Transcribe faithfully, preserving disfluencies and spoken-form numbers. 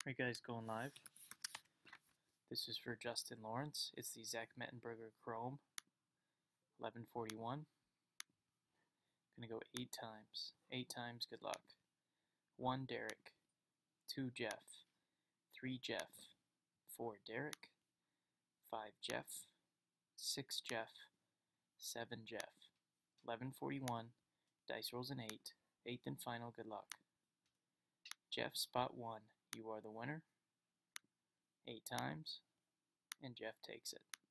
Are you guys going live? This is for Justin Lawrence. It's the Zach Mettenberger Chrome eleven forty-one. Gonna go eight times. Eight times, good luck. One Derek, two Jeff, three Jeff, four Derek, five Jeff, six Jeff, seven Jeff. eleven forty-one, dice rolls an eight, eighth and final, good luck. Jeff, spot one, you are the winner. Eight times, and Jeff takes it.